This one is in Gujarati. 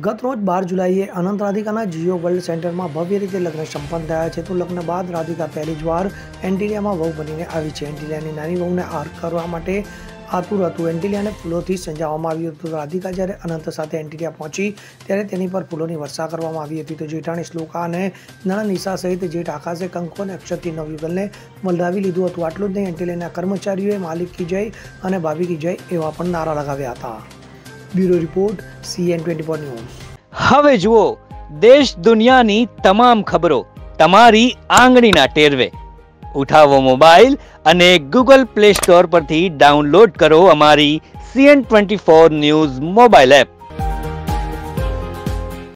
ગત રોજ 12 જુલાઈએ અનંત રાધિકાના જીઓ વર્લ્ડ સેન્ટરમાં ભવ્ય રીતે લગ્ન સંપન્ન થયા છે. તો લગ્ન બાદ રાધિકા પહેલી જ વાર એન્ટિલિયામાં વહુ બનીને આવી છે. એન્ટિલિયાની નાની વહુને આર કરવા માટે આતુર હતું. એન્ટિલિયાને ફૂલોથી સજાવવામાં આવ્યું હતું. રાધિકા જ્યારે અનંત સાથે એન્ટિલિયા પહોંચી ત્યારે તેની પર ફૂલોની વર્ષા કરવામાં આવી હતી. તો જેઠાણી શ્લોકા અને નણંદ નિશા સહિત જેઠ આકાશે કંકુ અને અક્ષતથી નવયુગલને વંદાવી લીધું હતું. આટલું જ નહીં, એન્ટિલિયાના કર્મચારીઓએ માલિક કી જય અને ભાભી કી જય એવા પણ નારા લગાવ્યા હતા. Bureau report CN24 news. હવે જુઓ દેશ દુનિયાની તમામ ખબરો તમારી આંગળીના ટેરવે. ઉઠાવો મોબાઈલ અને Google Play Store પરથી ડાઉનલોડ કરો અમારી CN24 ન્યૂઝ મોબાઈલ એપ.